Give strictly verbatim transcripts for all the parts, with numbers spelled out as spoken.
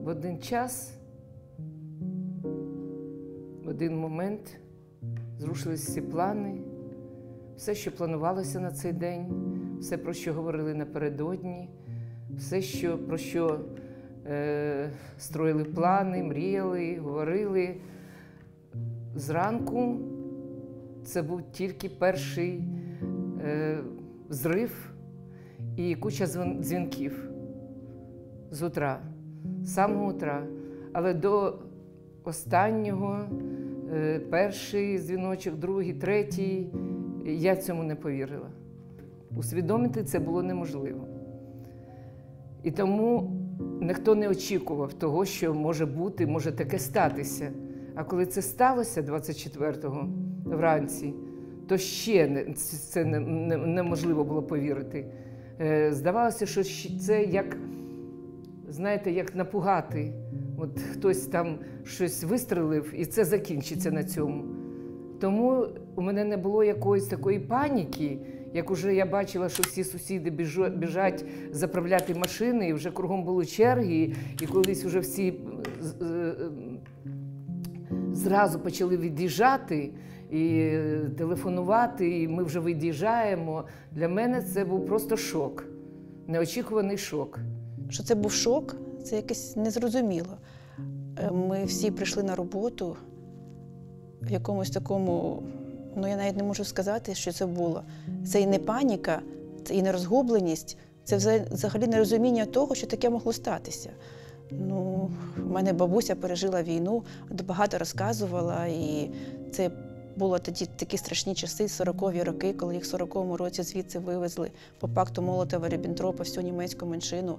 в один час, в один момент зрушились всі плани, все, що планувалося на цей день, все, про що говорили напередодні, все, що, про що е, строїли плани, мріяли, говорили. Зранку це був тільки перший е, зрив і куча дзвінків з утра, з самого утра. Але до останнього, е, перший дзвіночок, другий, третій, я цьому не повірила. Усвідомити це було неможливо. І тому ніхто не очікував того, що може бути, може таке статися. А коли це сталося двадцять четвертого вранці, то ще не, це не, не, неможливо було повірити. Е, здавалося, що це як, знаєте, як напугати. От хтось там щось вистрелив, і це закінчиться на цьому. Тому у мене не було якоїсь такої паніки, як уже я бачила, що всі сусіди біжать заправляти машини, і вже кругом були черги, і колись вже всі зразу почали від'їжджати і телефонувати, і ми вже від'їжджаємо. Для мене це був просто шок, неочікуваний шок. Що це був шок, це якось незрозуміло. Ми всі прийшли на роботу в якомусь такому, ну я навіть не можу сказати, що це було. Це і не паніка, це і не розгубленість, це взагалі нерозуміння того, що таке могло статися. Ну, в мене бабуся пережила війну, багато розказувала, і це було тоді такі страшні часи, сорокові роки, коли їх в сороковому році звідси вивезли по пакту Молотова-Ріббентропа всю німецьку меншину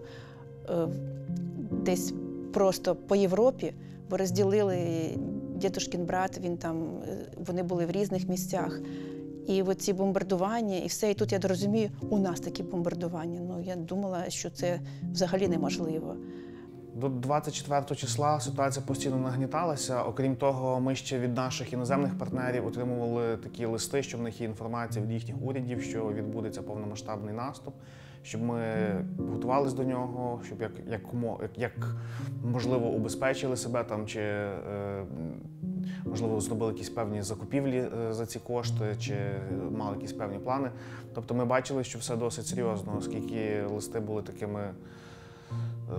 десь просто по Європі, бо розділили дідушкин брат, він там, вони були в різних місцях. І от ці бомбардування, і все, і тут я розумію, у нас такі бомбардування. Ну, я думала, що це взагалі неможливо. До двадцять четвертого числа ситуація постійно нагніталася. Окрім того, ми ще від наших іноземних партнерів отримували такі листи, що в них є інформація від їхніх урядів, що відбудеться повномасштабний наступ, щоб ми готувалися до нього, щоб як, як, як, як можливо убезпечили себе там, чи е, можливо зробили якісь певні закупівлі за ці кошти, чи мали якісь певні плани. Тобто ми бачили, що все досить серйозно, оскільки листи були такими. Е,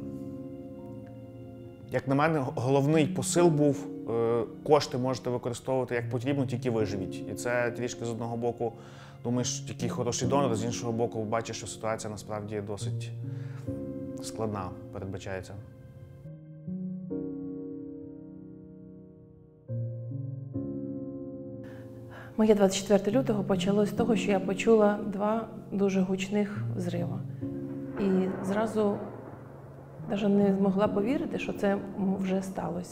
Як на мене, головний посил був – кошти можете використовувати як потрібно, тільки виживіть. І це трішки з одного боку, думаєш, який хороший донор, з іншого боку, бачиш, що ситуація насправді досить складна, передбачається. Моє двадцять четверте лютого почалося з того, що я почула два дуже гучних взриви. І зразу навіть не змогла повірити, що це вже сталося.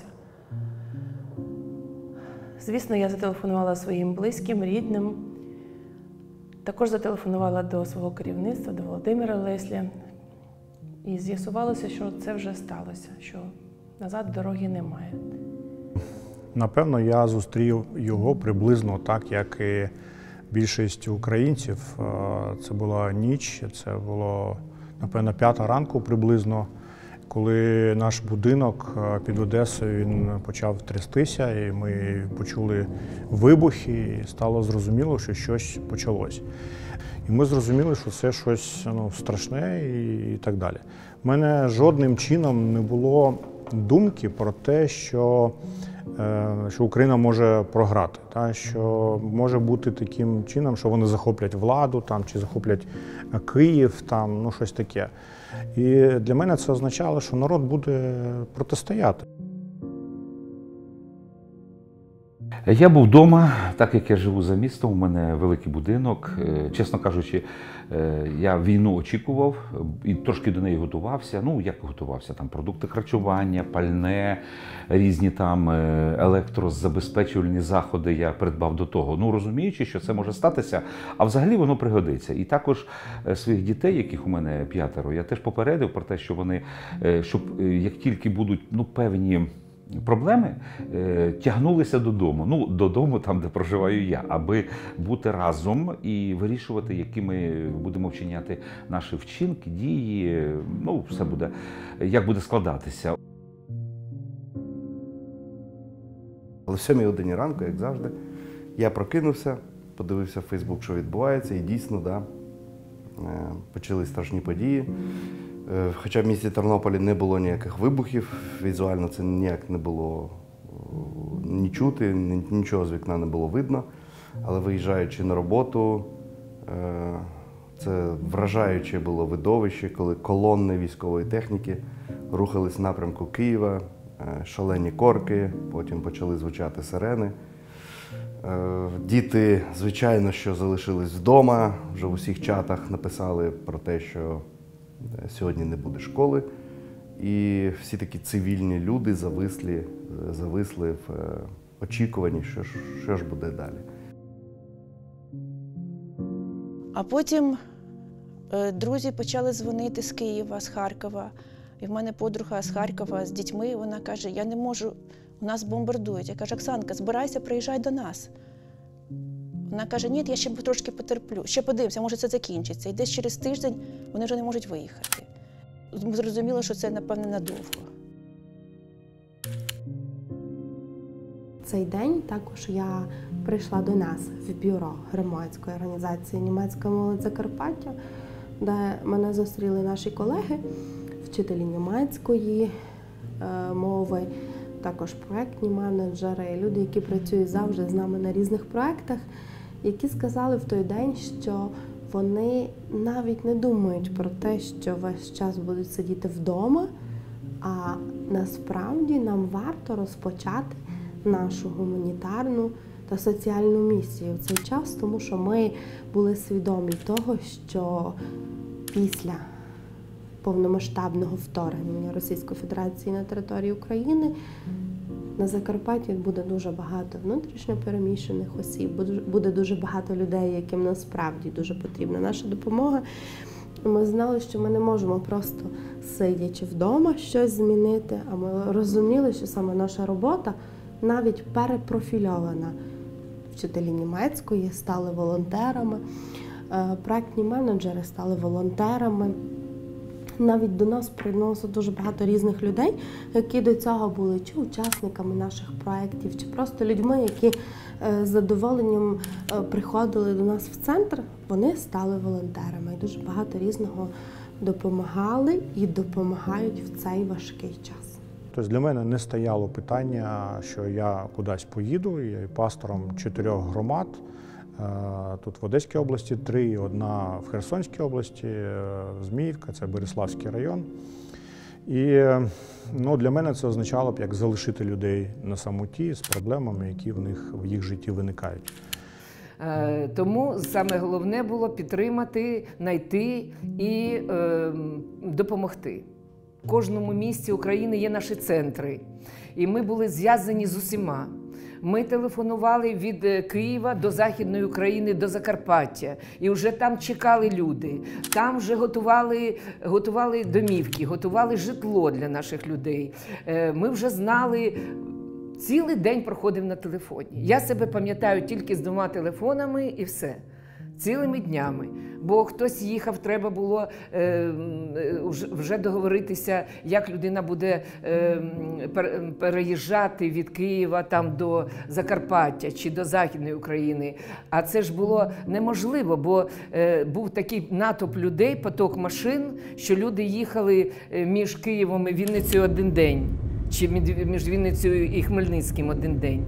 Звісно, я зателефонувала своїм близьким, рідним. Також зателефонувала до свого керівництва, до Володимира Леслі. І з'ясувалося, що це вже сталося, що назад дороги немає. Напевно, я зустрів його приблизно так, як і більшість українців. Це була ніч, це було, напевно, п'ята ранку приблизно, коли наш будинок під Одесою він почав трястися, і ми почули вибухи, і стало зрозуміло, що щось почалось. І ми зрозуміли, що це щось ну, страшне і, і так далі. У мене жодним чином не було думки про те, що, е, що Україна може програти, та, що може бути таким чином, що вони захоплять владу там, чи захоплять Київ, там, ну, щось таке. І для мене це означало, що народ буде протистояти. Я був вдома, так як я живу за містом, у мене великий будинок. Чесно кажучи, я війну очікував і трошки до неї готувався. Ну, як готувався? Там продукти харчування, пальне, різні там електрозабезпечувальні заходи я придбав до того. Ну, розуміючи, що це може статися, а взагалі воно пригодиться. І також своїх дітей, яких у мене п'ятеро, я теж попередив про те, що вони, щоб як тільки будуть ну, певні проблеми е, тягнулися додому. Ну, додому, там, де проживаю я, аби бути разом і вирішувати, які ми будемо вчиняти наші вчинки, дії. Ну, все буде, як буде складатися. Але в сьомій годині ранку, як завжди, я прокинувся, подивився в Фейсбук, що відбувається, і дійсно, да, почались страшні події. Хоча в місті Тернополі не було ніяких вибухів, візуально це ніяк не було ні чути, нічого з вікна не було видно. Але виїжджаючи на роботу, це вражаюче було видовище, коли колонни військової техніки рухались в напрямку Києва, шалені корки, потім почали звучати сирени. Діти, звичайно, що залишились вдома, вже в усіх чатах написали про те, що сьогодні не буде школи. І всі такі цивільні люди зависли, зависли в очікуванні, що ж, що ж буде далі. А потім друзі почали дзвонити з Києва, з Харкова. І в мене подруга з Харкова з дітьми, вона каже, я не можу, у нас бомбардують. Я кажу, Оксанка, збирайся, приїжджай до нас. Вона каже, ні, я ще трошки потерплю, ще подивимося, може це закінчиться. І десь через тиждень вони вже не можуть виїхати. Ми зрозуміли, що це, напевне, надовго. Цей день також я прийшла до нас в бюро громадської організації «Німецька молодь Закарпаття», де мене зустріли наші колеги, вчителі німецької е, мови, також проєктні менеджери, люди, які працюють завжди з нами на різних проєктах, які сказали в той день, що вони навіть не думають про те, що весь час будуть сидіти вдома, а насправді нам варто розпочати нашу гуманітарну та соціальну місію в цей час, тому що ми були свідомі того, що після повномасштабного вторгнення Російської Федерації на територію України на Закарпатті буде дуже багато внутрішньо переміщених осіб, буде дуже багато людей, яким насправді дуже потрібна наша допомога. Ми знали, що ми не можемо просто сидячи вдома щось змінити, а ми розуміли, що саме наша робота навіть перепрофільована. Вчителі німецької стали волонтерами, проєктні менеджери стали волонтерами. Навіть до нас приносить дуже багато різних людей, які до цього були чи учасниками наших проєктів, чи просто людьми, які з задоволенням приходили до нас в центр, вони стали волонтерами. І дуже багато різного допомагали і допомагають в цей важкий час. Тобто для мене не стояло питання, що я кудись поїду, я є пастором чотирьох громад. Тут в Одеській області три, одна в Херсонській області, Зміївка, це Береславський район. І ну, для мене це означало б, як залишити людей на самоті з проблемами, які в них в їх житті виникають. Тому саме головне було підтримати, знайти і е, допомогти. В кожному місті України є наші центри, і ми були зв'язані з усіма. Ми телефонували від Києва до Західної України, до Закарпаття. І вже там чекали люди. Там вже готували, готували домівки, готували житло для наших людей. Ми вже знали, цілий день проходив на телефоні. Я себе пам'ятаю тільки з двома телефонами і все. Цілими днями. Бо хтось їхав, треба було е, вже договоритися, як людина буде е, переїжджати від Києва там, до Закарпаття чи до Західної України. А це ж було неможливо, бо е, був такий натовп людей, поток машин, що люди їхали між Києвом і Вінницею один день, чи між Вінницею і Хмельницьким один день.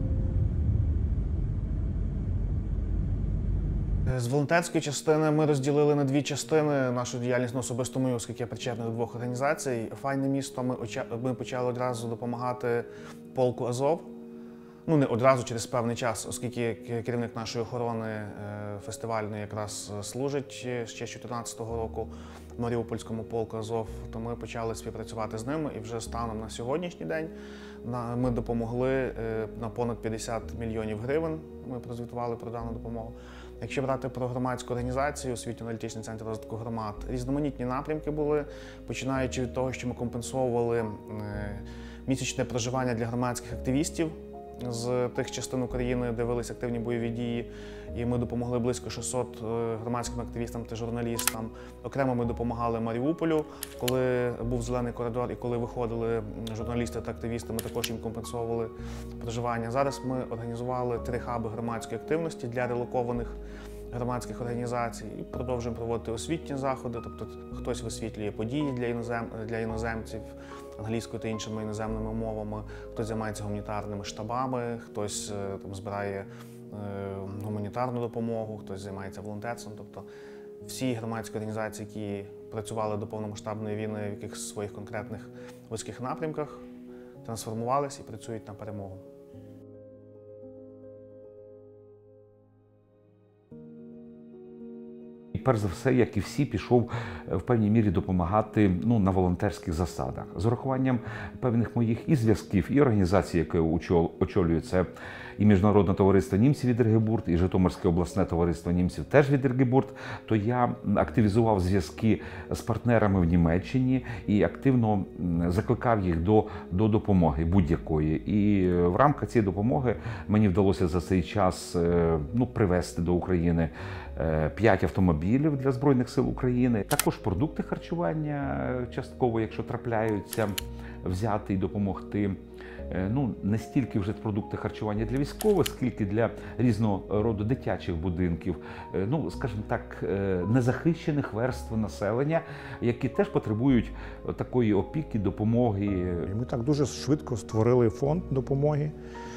З волонтерської частини ми розділили на дві частини нашу діяльність, ну, особисто мою, оскільки я причетний до двох організацій. Файне місто, ми, ми почали одразу допомагати полку Азов. Ну, не одразу, через певний час, оскільки керівник нашої охорони фестивальної якраз служить ще з дві тисячі чотирнадцятого року в Маріупольському полку Азов, то ми почали співпрацювати з ними, і вже станом на сьогоднішній день ми допомогли на понад п'ятдесят мільйонів гривень, ми прозвітували про дану допомогу. Якщо брати про громадську організацію, освітньо-аналітичний центр розвитку громад, різноманітні напрямки були, починаючи від того, що ми компенсовували місячне проживання для громадських активістів з тих частин України, де велись активні бойові дії. І ми допомогли близько шістсот громадським активістам та журналістам. Окремо ми допомагали Маріуполю, коли був зелений коридор і коли виходили журналісти та активісти, ми також їм компенсовували проживання. Зараз ми організували три хаби громадської активності для релокованих громадських організацій і продовжуємо проводити освітні заходи, тобто хтось висвітлює події для, інозем... для іноземців англійською та іншими іноземними мовами, хтось займається гуманітарними штабами, хтось там збирає гуманітарну допомогу, хтось займається волонтерством. Тобто всі громадські організації, які працювали до повномасштабної війни в якихось своїх конкретних вузьких напрямках, трансформувалися і працюють на перемогу. Перш за все, як і всі, пішов в певній мірі допомагати ну, на волонтерських засадах. З урахуванням певних моїх і зв'язків, і організацій, які очолюю, це і Міжнародне товариство німців від Ергебурт, і Житомирське обласне товариство німців теж від Ергебурт, то я активізував зв'язки з партнерами в Німеччині і активно закликав їх до, до допомоги будь-якої. І в рамках цієї допомоги мені вдалося за цей час ну, привезти до України п'ять автомобілів для Збройних сил України. Також продукти харчування частково, якщо трапляються, взяти і допомогти. Ну, не стільки вже продукти харчування для військових, скільки для різного роду дитячих будинків, ну, скажімо так, незахищених верств населення, які теж потребують такої опіки, допомоги. І ми так дуже швидко створили фонд допомоги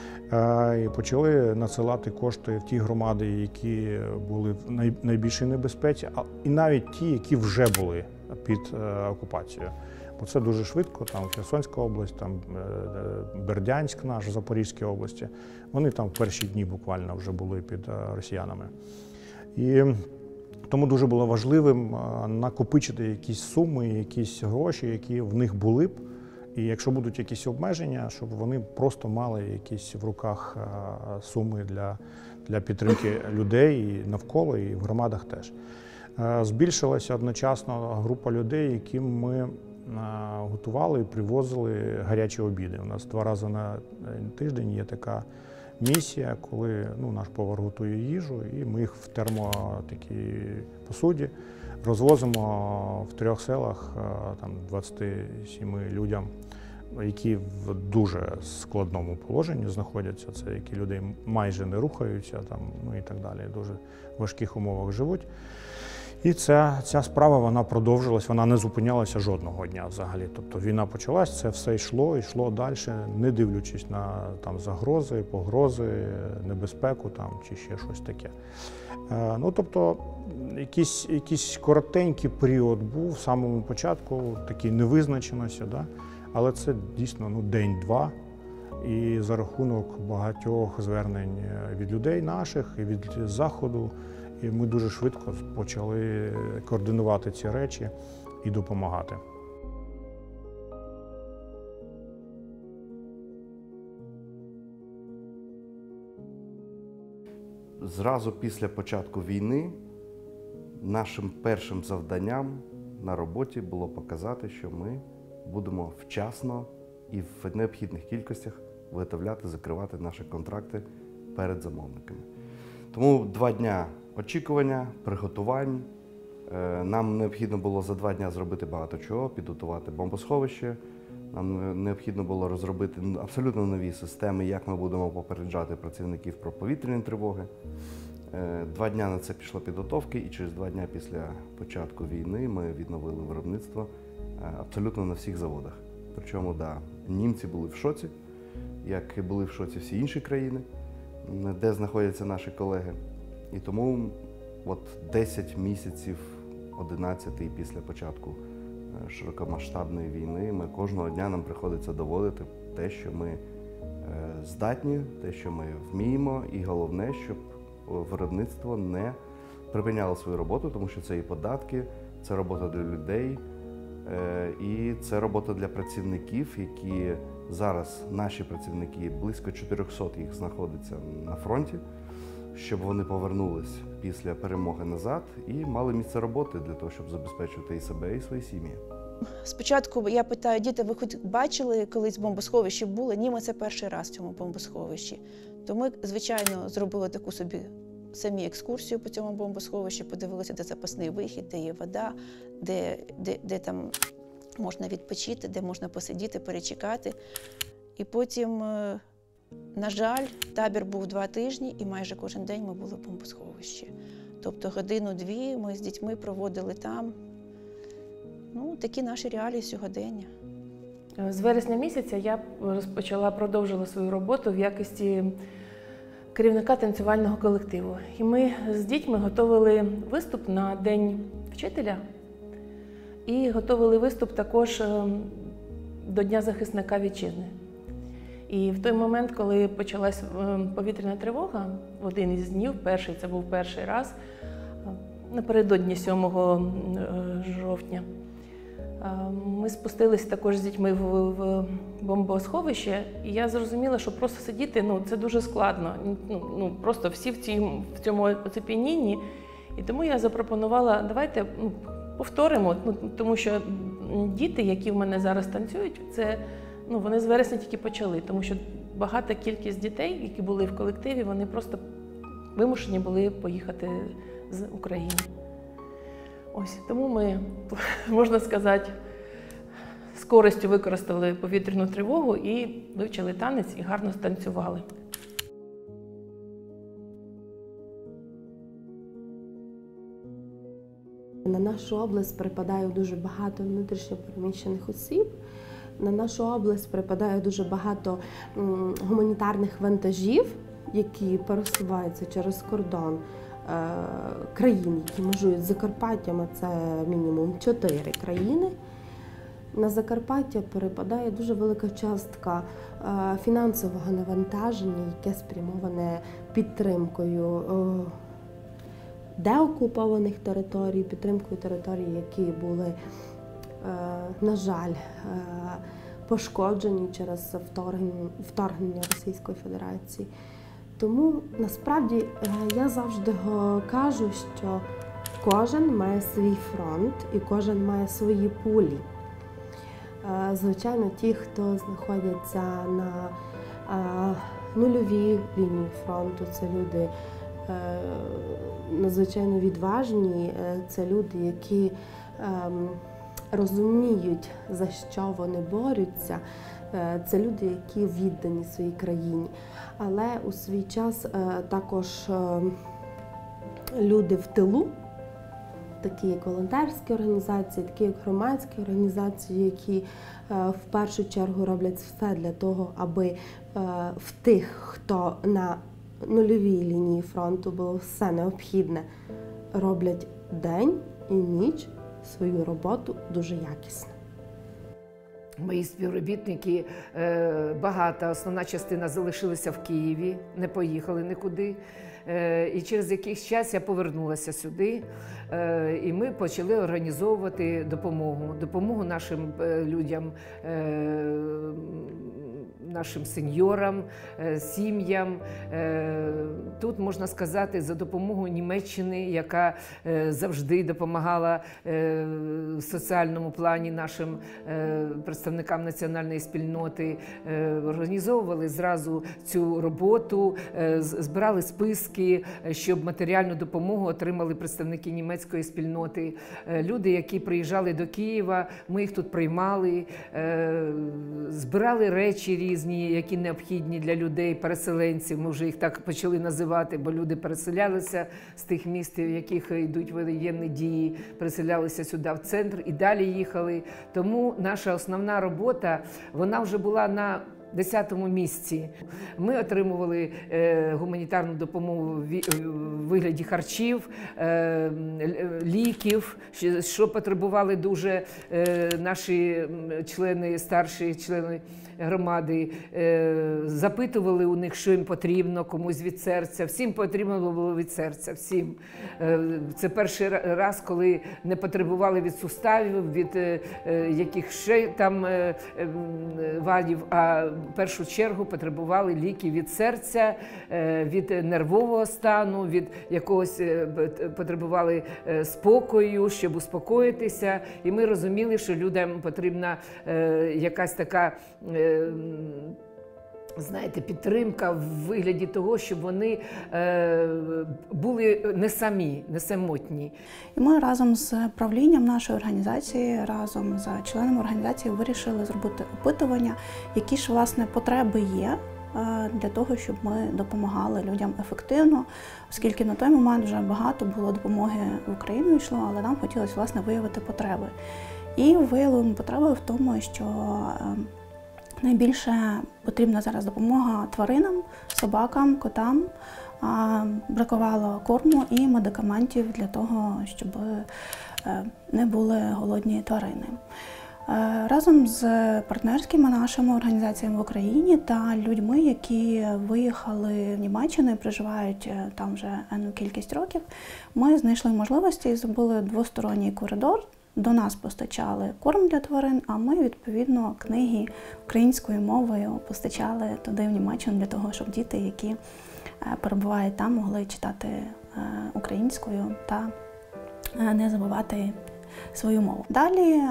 і почали надсилати кошти в ті громади, які були в найбільшій небезпеці, і навіть ті, які вже були під окупацією. Бо це дуже швидко, там Херсонська область, там Бердянськ наш, в Запорізькій області. Вони там в перші дні буквально вже були під росіянами. І тому дуже було важливим накопичити якісь суми, якісь гроші, які в них були б. І якщо будуть якісь обмеження, щоб вони просто мали якісь в руках суми для, для підтримки людей і навколо, і в громадах теж. Збільшилася одночасно група людей, яким ми готували і привозили гарячі обіди. У нас два рази на тиждень є така місія, коли ну, наш повар готує їжу, і ми їх в термотакій посуді розвозимо в трьох селах там, двадцяти семи людям, які в дуже складному положенні знаходяться. Це які люди майже не рухаються там, ну, і так далі, в дуже важких умовах живуть. І ця, ця справа вона продовжилась, вона не зупинялася жодного дня взагалі. Тобто війна почалась, це все йшло, йшло далі, не дивлячись на там, загрози, погрози, небезпеку там, чи ще щось таке. Е, ну, тобто якийсь, якийсь коротенький період був в самому початку, такий невизначеності, да? Але це дійсно ну, день-два. І за рахунок багатьох звернень від людей наших і від Заходу, і ми дуже швидко почали координувати ці речі і допомагати. Зразу після початку війни нашим першим завданням на роботі було показати, що ми будемо вчасно і в необхідних кількостях виготовляти, закривати наші контракти перед замовниками. Тому два дня очікування, приготувань. Нам необхідно було за два дні зробити багато чого, підготувати бомбосховище. Нам необхідно було розробити абсолютно нові системи, як ми будемо попереджати працівників про повітряні тривоги. Два дні на це пішло підготовки, і через два дні після початку війни ми відновили виробництво абсолютно на всіх заводах. Причому, да, німці були в шоці, як і були в шоці всі інші країни, де знаходяться наші колеги. І тому от десять місяців, одинадцять після початку широкомасштабної війни, ми кожного дня нам приходиться доводити те, що ми здатні, те, що ми вміємо, і головне, щоб виробництво не припиняло свою роботу, тому що це і податки, це робота для людей, і це робота для працівників, які зараз, наші працівники, близько чотирьохсот їх знаходиться на фронті, щоб вони повернулись після перемоги назад і мали місце роботи для того, щоб забезпечувати і себе, і свої сім'ї. Спочатку я питаю, діти, ви хоч бачили колись бомбосховище було? Ні, ми це перший раз в цьому бомбосховищі. То ми, звичайно, зробили таку собі самі екскурсію по цьому бомбосховищі, подивилися, де запасний вихід, де є вода, де, де, де там можна відпочити, де можна посидіти, перечекати. І потім, на жаль, табір був два тижні, і майже кожен день ми були в бомбосховищі. Тобто годину-дві ми з дітьми проводили там. Ну, такі наші реалії сьогодення. З вересня місяця я розпочала, продовжила свою роботу в якості керівника танцювального колективу. І ми з дітьми готували виступ на День вчителя і готували виступ також до Дня захисника вітчизни. І в той момент, коли почалась повітряна тривога, в один із днів, перший, це був перший раз, напередодні сьомого жовтня, ми спустилися також з дітьми в бомбосховище, і я зрозуміла, що просто сидіти, ну, це дуже складно. Ну, ну, просто всі в, цій, в цьому оцепенінні. І тому я запропонувала, давайте ну, повторимо, ну, тому що діти, які в мене зараз танцюють, це, ну, вони з вересня тільки почали, тому що багата кількість дітей, які були в колективі, вони просто вимушені були поїхати з України. Ось, тому ми, можна сказати, з користю використали повітряну тривогу і вивчили танець і гарно станцювали. На нашу область припадає дуже багато внутрішньо переміщених осіб. На нашу область припадає дуже багато м, гуманітарних вантажів, які пересуваються через кордон країн, які межують з Закарпаттям, а це мінімум чотири країни. На Закарпаття перепадає дуже велика частка фінансового навантаження, яке спрямоване підтримкою деокупованих територій, підтримкою територій, які були, на жаль, пошкоджені через вторгнення, вторгнення Російської Федерації. Тому, насправді, я завжди кажу, що кожен має свій фронт і кожен має свої пулі. Звичайно, ті, хто знаходяться на нульовій лінії фронту, це люди надзвичайно відважні, це люди, які розуміють, за що вони борються. Це люди, які віддані своїй країні. Але у свій час також люди в тилу, такі як волонтерські організації, такі як громадські організації, які в першу чергу роблять все для того, аби в тих, хто на нульовій лінії фронту було все необхідне, роблять день і ніч свою роботу дуже якісно. Мої співробітники, багата, основна частина залишилася в Києві, не поїхали нікуди. І через якийсь час я повернулася сюди, і ми почали організовувати допомогу. Допомогу нашим людям, нашим сеньорам, сім'ям. Тут, можна сказати, за допомогою Німеччини, яка завжди допомагала в соціальному плані нашим представникам національної спільноти, організовували зразу цю роботу, збирали списки, щоб матеріальну допомогу отримали представники німецької спільноти. Люди, які приїжджали до Києва, ми їх тут приймали, збирали речі різні, які необхідні для людей, переселенців, ми вже їх так почали називати, бо люди переселялися з тих міст, в яких йдуть воєнні дії, переселялися сюди в центр і далі їхали. Тому наша основна робота, вона вже була на десятому місці. Ми отримували е, гуманітарну допомогу в вигляді харчів, е, ліків, що потребували дуже е, наші члени, старші члени громади. Е, запитували у них, що їм потрібно, комусь від серця. Всім потрібно було від серця, всім. Е, це перший раз, коли не потребували від суставів, від е, яких ще там е, вадів, а в першу чергу потребували ліків від серця, від нервового стану, від якогось потребували спокою, щоб успокоїтися. І ми розуміли, що людям потрібна якась така, знаєте, підтримка в вигляді того, щоб вони е, були не самі, не самотні. І ми разом з правлінням нашої організації, разом з членами організації вирішили зробити опитування, які ж, власне, потреби є для того, щоб ми допомагали людям ефективно, оскільки на той момент вже багато було допомоги в Україну йшло, але нам хотілося, власне, виявити потреби. І виявили потреби в тому, що найбільше потрібна зараз допомога тваринам, собакам, котам. Бракувало корму і медикаментів для того, щоб не були голодні тварини. Разом з партнерськими нашими організаціями в Україні та людьми, які виїхали в Німеччину і проживають там вже енну кількість років, ми знайшли можливості і зробили двосторонній коридор. До нас постачали корм для тварин, а ми, відповідно, книги українською мовою постачали туди, в Німеччину, для того, щоб діти, які перебувають там, могли читати українською та не забувати свою мову. Далі,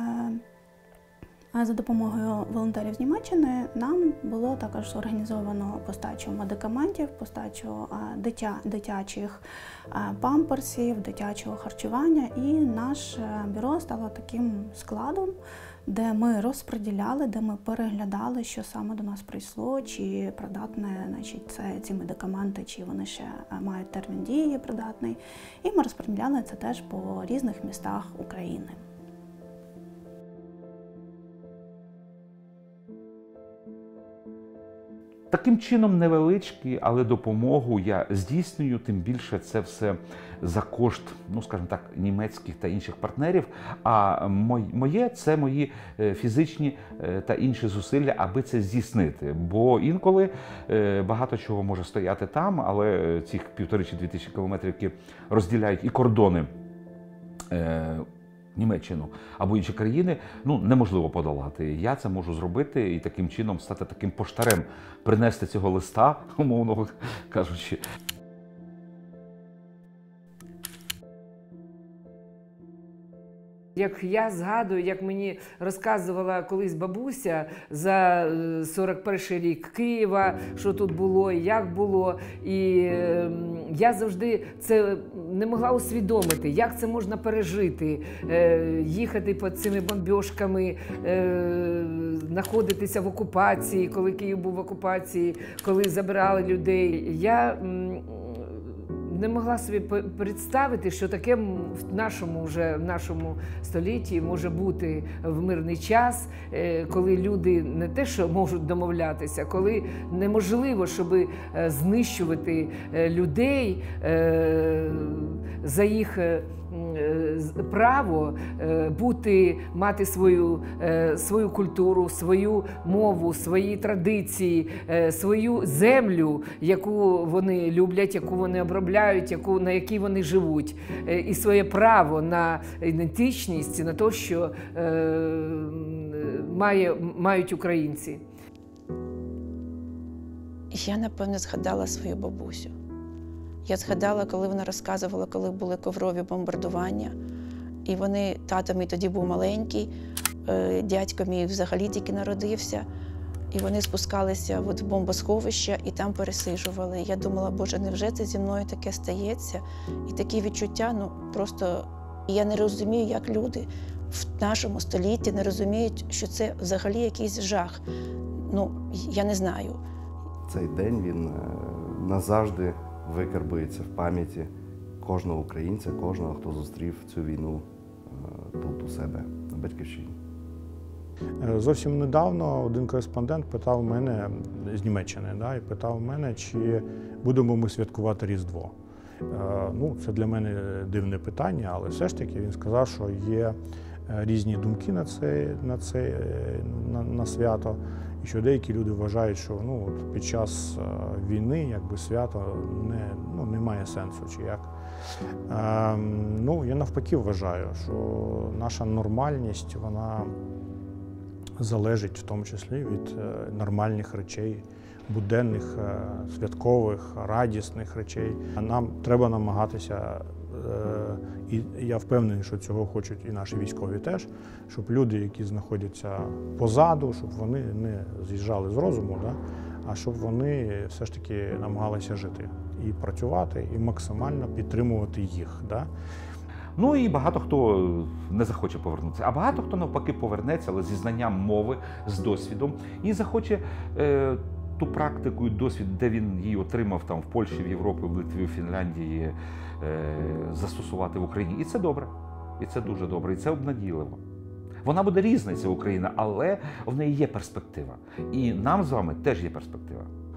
за допомогою волонтерів з Німеччини, нам було також організовано постачу медикаментів, постачу дитя, дитячих памперсів, дитячого харчування. І наше бюро стало таким складом, де ми розподіляли, де ми переглядали, що саме до нас прийшло, чи придатне, значить, це, ці медикаменти, чи вони ще мають термін дії придатний. І ми розподіляли це теж по різних містах України. Таким чином, невеличкі, але допомогу я здійснюю, тим більше це все за кошт, ну, скажімо так, німецьких та інших партнерів, а моє – це мої фізичні та інші зусилля, аби це здійснити. Бо інколи багато чого може стояти там, але цих півтори чи дві тисячі кілометрів, які розділяють і кордони Німеччину або інші країни, ну, неможливо подолати. Я це можу зробити і таким чином стати таким поштарем, принести цього листа, умовно кажучи. Як я згадую, як мені розказувала колись бабуся за сорок перший рік Києва, що тут було і як було. І я завжди це не могла усвідомити, як це можна пережити, їхати під цими бомбьошками, знаходитися в окупації, коли Київ був в окупації, коли забирали людей. Я не могла собі представити, що таке в нашому, вже, в нашому столітті може бути в мирний час, коли люди не те, що можуть домовлятися, коли неможливо, щоб знищувати людей за їх право бути, мати свою, свою культуру, свою мову, свої традиції, свою землю, яку вони люблять, яку вони обробляють, яку, на якій вони живуть, і своє право на ідентичність, на те, що має, мають українці. Я, напевне, згадала свою бабусю. Я згадала, коли вона розказувала, коли були коврові бомбардування. І вони, тато мій тоді був маленький, дядько мій взагалі тільки народився. І вони спускалися от в бомбосховище і там пересиджували. Я думала, Боже, невже це зі мною таке стається? І такі відчуття, ну просто, я не розумію, як люди в нашому столітті не розуміють, що це взагалі якийсь жах. Ну, я не знаю. Цей день, він назавжди викарбується в пам'яті кожного українця, кожного, хто зустрів цю війну тут у себе, на Батьківщині. Зовсім недавно один кореспондент питав мене з Німеччини, да, і питав мене, чи будемо ми святкувати Різдво. Ну, це для мене дивне питання, але все ж таки він сказав, що є різні думки на це, на це на, на свято. І що деякі люди вважають, що ну, от під час війни якби, свято не, ну, не має сенсу. Чи як. Е, ну, я навпаки вважаю, що наша нормальність, вона залежить в тому числі від нормальних речей, буденних, святкових, радісних речей. А нам треба намагатися, і я впевнений, що цього хочуть і наші військові теж, щоб люди, які знаходяться позаду, щоб вони не з'їжджали з розуму, да? А щоб вони все ж таки намагалися жити і працювати, і максимально підтримувати їх. Да? Ну і багато хто не захоче повернутися, а багато хто навпаки повернеться, але зі знанням мови, з досвідом, і захоче е, ту практику і досвід, де він її отримав там в Польщі, в Європі, в Литві, в Фінляндії, е, застосувати в Україні. І це добре, і це дуже добре, і це обнадійливо. Вона буде різна, ця Україна, але в неї є перспектива. І нам з вами теж є перспектива.